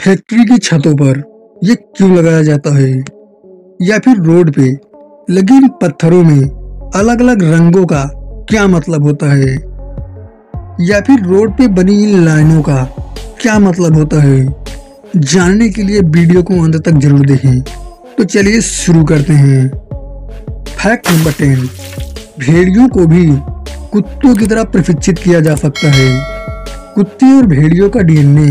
Factory की छतों पर ये क्यों लगाया जाता है, या फिर रोड पे लगी इन पत्थरों में अलग अलग रंगों का क्या मतलब होता है, या फिर रोड पे बनी इन लाइनों का क्या मतलब होता है। जानने के लिए वीडियो को अंत तक जरूर देखें। तो चलिए शुरू करते हैं। फैक्ट नंबर 10, भेड़ियों को भी कुत्तों की तरह प्रशिक्षित किया जा सकता है। कुत्ते और भेड़ियों का डीएनए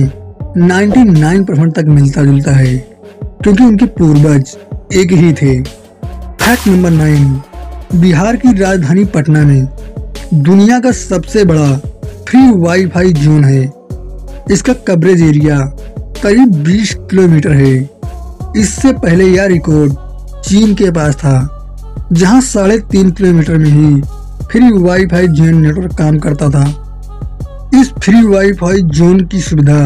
99% तक मिलता जुलता है, क्योंकि उनके पूर्वज एक ही थे। फैक्ट नंबर 9, बिहार की राजधानी पटना में दुनिया का सबसे बड़ा फ्री वाईफाई जोन है। इसका कवरेज एरिया करीब 20 किलोमीटर है। इससे पहले यह रिकॉर्ड चीन के पास था, जहां 3.5 किलोमीटर में ही फ्री वाईफाई जोन नेटवर्क काम करता था। इस फ्री वाईफाई जोन की सुविधा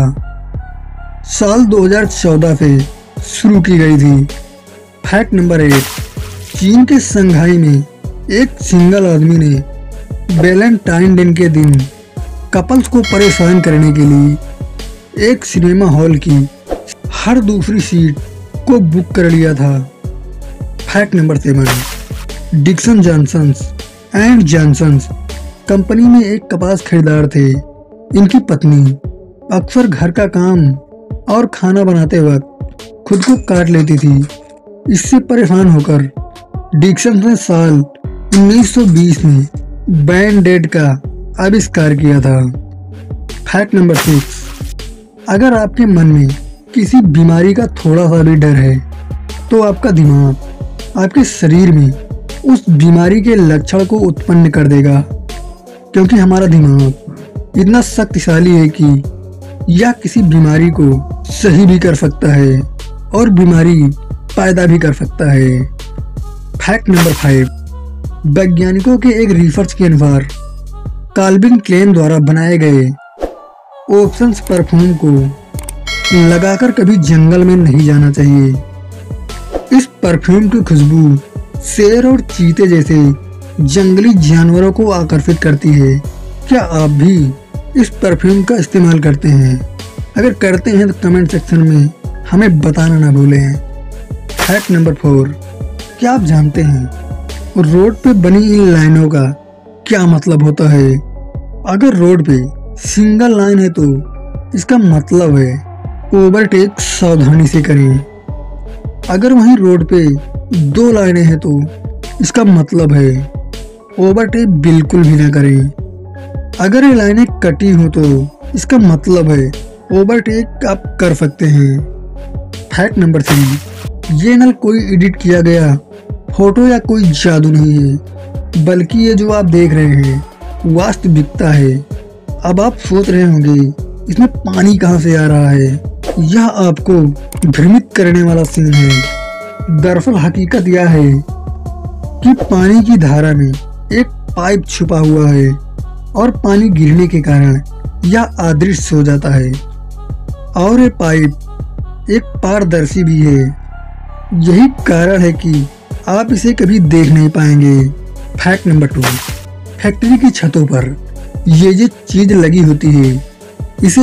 साल 2014 से शुरू की गई थी। फैक्ट नंबर 8, चीन के शंघाई में एक सिंगल आदमी ने वैलेंटाइन डे के दिन कपल्स को परेशान करने के लिए एक सिनेमा हॉल की हर दूसरी सीट को बुक कर लिया था। Fact number 7, Dixon Johnsons and Johnsons company में एक कपास खरीदार थे। इनकी पत्नी अक्सर घर का काम और खाना बनाते वक्त खुद को काट लेती थी। इससे परेशान होकर डिक्सन ने साल 1920 में बैंड-एड का आविष्कार किया था। फैक्ट नंबर 6, अगर आपके मन में किसी बीमारी का थोड़ा सा भी डर है, तो आपका दिमाग आपके शरीर में उस बीमारी के लक्षण को उत्पन्न कर देगा, क्योंकि हमारा दिमाग इतना शक्तिशाली है कि यह किसी बीमारी को सही भी कर सकता है और बीमारी पैदा भी कर सकता है। फैक्ट नंबर 5, वैज्ञानिकों के एक रिसर्च के अनुसार काल्विन क्लेन द्वारा बनाए गए ऑप्शंस परफ्यूम को लगाकर कभी जंगल में नहीं जाना चाहिए। इस परफ्यूम की खुशबू शेर और चीते जैसे जंगली जानवरों को आकर्षित करती है। क्या आप भी इस परफ्यूम का इस्तेमाल करते हैं? अगर करते हैं तो कमेंट सेक्शन में हमें बताना ना भूलें। फैक्ट नंबर 4, क्या आप जानते हैं रोड पे बनी इन लाइनों का क्या मतलब होता है? अगर रोड पे सिंगल लाइन है तो इसका मतलब है ओवरटेक सावधानी से करें। अगर वहीं रोड पे 2 लाइनें हैं तो इसका मतलब है ओवरटेक बिल्कुल भी ना करें। अगर ये लाइनें कटी हो तो इसका मतलब है ओवरटेक आप कर सकते हैं। फैक्ट नंबर 3, ये नल कोई एडिट किया गया फोटो या कोई जादू नहीं है, बल्कि ये जो आप देख रहे हैं वास्तविकता है। अब आप सोच रहे होंगे इसमें पानी कहाँ से आ रहा है। यह आपको भ्रमित करने वाला सीन है। दरअसल हकीकत यह है कि पानी की धारा में एक पाइप छुपा हुआ है और पानी गिरने के कारण यह अदृश्य हो जाता है, और ये पाइप एक पारदर्शी भी है। यही कारण है कि आप इसे कभी देख नहीं पाएंगे। फैक्ट नंबर 2, फैक्ट्री की छतों पर ये चीज लगी होती है, इसे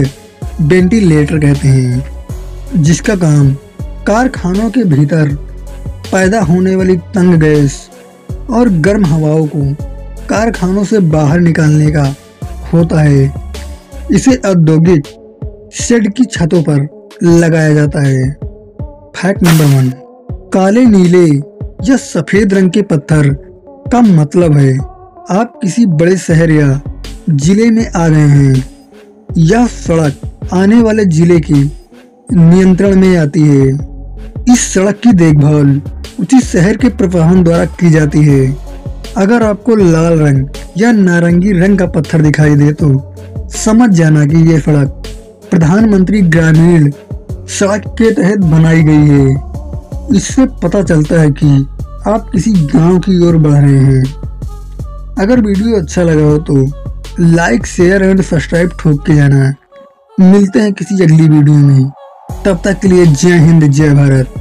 वेंटिलेटर कहते हैं, जिसका काम कारखानों के भीतर पैदा होने वाली तंग गैस और गर्म हवाओं को कारखानों से बाहर निकालने का होता है। इसे औद्योगिक शेड की छतों पर लगाया जाता है। फैक्ट नंबर 1, काले नीले या सफेद रंग के पत्थर का मतलब है आप किसी बड़े शहर या जिले में आ गए हैं। यह सड़क आने वाले जिले के नियंत्रण में आती है। इस सड़क की देखभाल उसी शहर के प्रशासन द्वारा की जाती है। अगर आपको लाल रंग या नारंगी रंग का पत्थर दिखाई दे तो समझ जाना कि यह सड़क प्रधानमंत्री ग्रामीण सड़क के तहत बनाई गई है। इससे पता चलता है कि आप किसी गांव की ओर बढ़ रहे हैं। अगर वीडियो अच्छा लगा हो तो लाइक, शेयर एंड सब्सक्राइब ठोक के जाना। मिलते हैं किसी अगली वीडियो में। तब तक के लिए जय हिंद, जय भारत।